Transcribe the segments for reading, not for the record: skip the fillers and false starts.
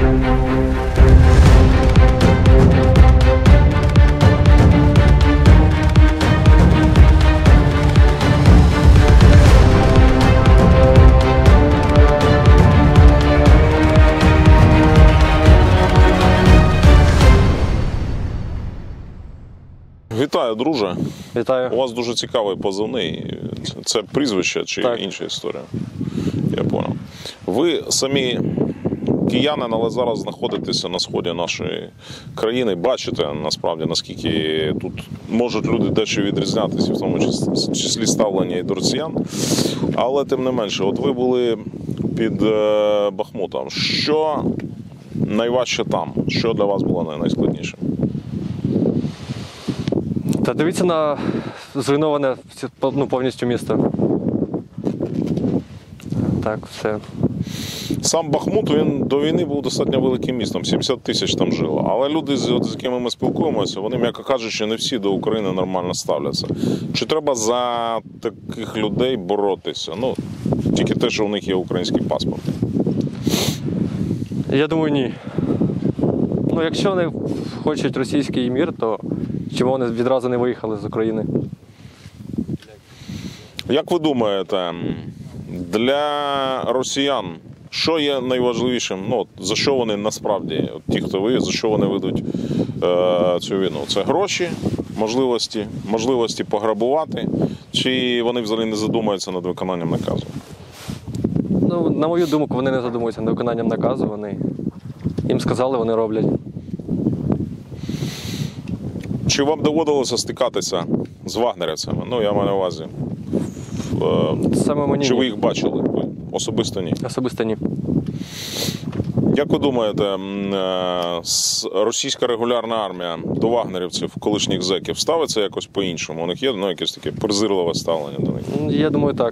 Вітаю, друже. Вітаю. У вас дуже цікавий позивний. Це прізвище чи так. Інша історія? Я понял. Ви самі киянин, але зараз знаходитеся на сході нашої країни. Бачите, насправді, наскільки тут можуть люди дещо відрізнятися, в тому числі ставлення і до росіян. Але тим не менше, от ви були під Бахмутом. Що найважче там? Що для вас було найскладніше? Та дивіться на зруйноване повністю місто. Так, все. Сам Бахмут, він до війни був достатньо великим містом, 70 тисяч там жило. Але люди, з якими ми спілкуємося, вони, м'яко кажучи, не всі до України нормально ставляться. Чи треба за таких людей боротися? Ну, тільки те, що у них є український паспорт. Я думаю, ні. Ну, якщо вони хочуть російський мір, то чому вони відразу не виїхали з України? Як ви думаєте, для росіян що є найважливішим, ну, за що вони насправді, ті, хто воює, за що вони ведуть цю війну? Це гроші, можливості пограбувати, чи вони взагалі не задумуються над виконанням наказу? Ну, на мою думку, вони не задумуються над виконанням наказу, їм сказали, вони роблять. Чи вам доводилося стикатися з вагнерівцями? Ну, я маю на увазі. Саме мені чи ви ні. їх бачили? Ви особисто ні? Особисто ні. Як ви думаєте, російська регулярна армія до вагнерівців, колишніх зеків, ставиться якось по-іншому? У них є якесь таке презирливе ставлення до них? Я думаю, так.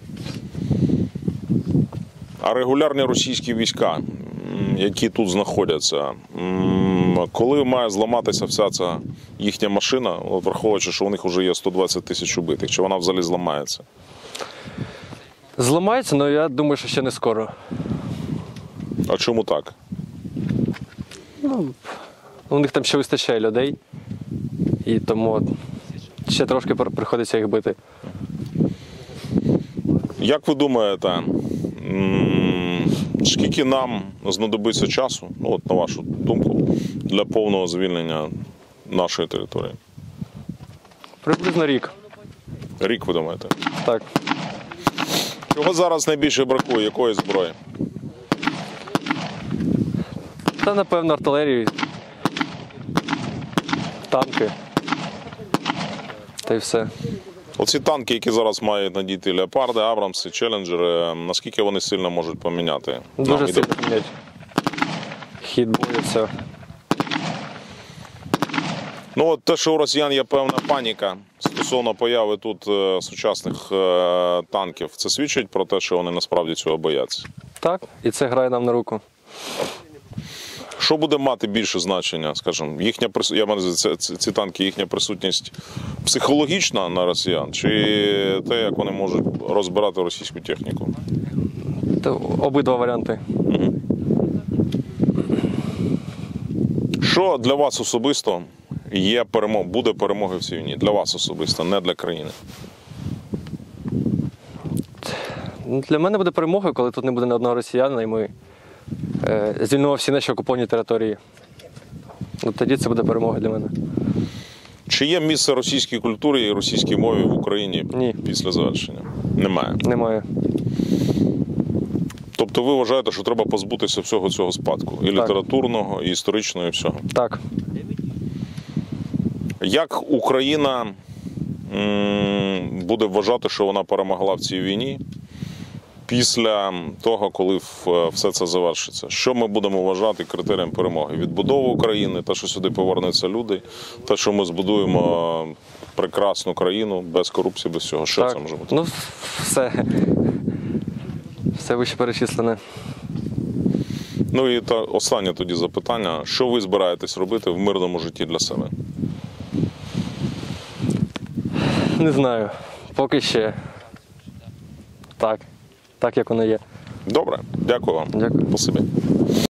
А регулярні російські війська, які тут знаходяться, коли має зламатися вся ця їхня машина, враховуючи, що у них вже є 120 тисяч убитих, чи вона взагалі зламається? Зламається, але я думаю, що ще не скоро. А чому так? Ну, у них там ще вистачає людей, і тому ще трошки приходиться їх бити. Як ви думаєте, скільки нам знадобиться часу, ну, от на вашу думку, для повного звільнення нашої території? Приблизно рік. Рік, ви думаєте? Так. Чого зараз найбільше бракує? Якої зброї? Та, напевно, артилерії, танки. Та й все. Оці танки, які зараз мають надійти, Леопарди, Абрамси, Челленджери, наскільки вони сильно можуть поміняти? Дуже сильно поміняти. Хід бою, все. Ну, от те, що у росіян є певна паніка стосовно появи тут сучасних танків, це свідчить про те, що вони насправді цього бояться? Так, і це грає нам на руку. Що буде мати більше значення, скажімо, ці танки, їхня присутність психологічна на росіян, чи те, як вони можуть розбирати російську техніку? Обидва варіанти. Угу. Що для вас особисто буде перемогою в цій війні? Для вас особисто, не для країни? Для мене буде перемогою, коли тут не буде ні одного росіянина, і ми звільнимо всі наші окуповані території. От тоді це буде перемога для мене. Чи є місце російській культурі і російській мові в Україні Ні. Після завершення? Немає? Немає. Тобто ви вважаєте, що треба позбутися всього цього спадку? І літературного, і історичного, і всього? Так. Як Україна буде вважати, що вона перемогла в цій війні після того, коли все це завершиться? Що ми будемо вважати критерієм перемоги? Відбудову України, те, що сюди повернуться люди, те, що ми збудуємо прекрасну країну без корупції, без всього. Що це може бути? Ну, все. Все вище перечислене. Ну і останнє тоді запитання. Що ви збираєтесь робити в мирному житті для себе? Не знаю. Поки ще так. Так, як воно є. Добре. Дякую вам. Дякую. Спасибі.